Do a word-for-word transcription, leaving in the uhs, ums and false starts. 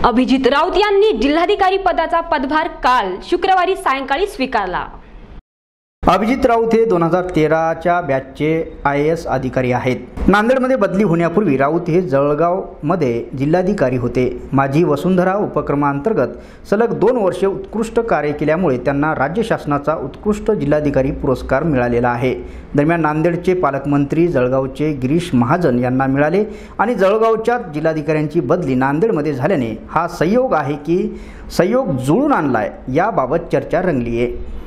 अभिजित राऊत यांनी जिल्हाधिकारी पदाचा पदभार काल शुक्रवारी सायंकाळी स्वीकारला। अभिजित राऊत हे दोन हजार तेराच्या बॅचचे आय ए एस अधिकारी आहेत। नांदेडमध्ये बदली होण्यापूर्वी राऊत हे जळगावमध्ये जिल्हाधिकारी होते। माझी वसुंधरा उपक्रमांतर्गत सलग दोन वर्षे उत्कृष्ट कार्य केल्यामुळे त्यांना राज्य शासनाचा उत्कृष्ट जिल्हाधिकारी पुरस्कार मिळालेला आहे। दरम्यान नांदेडचे पालकमंत्री जळगावचे गिरीश महाजन यांना मिळाले आणि जळगावच्या जिल्हाधिकाऱ्यांची बदली नांदेडमध्ये झाल्याने हा संयोग आहे की संयोग जुळून आणलाय याबाबत चर्चा रंगली आहे।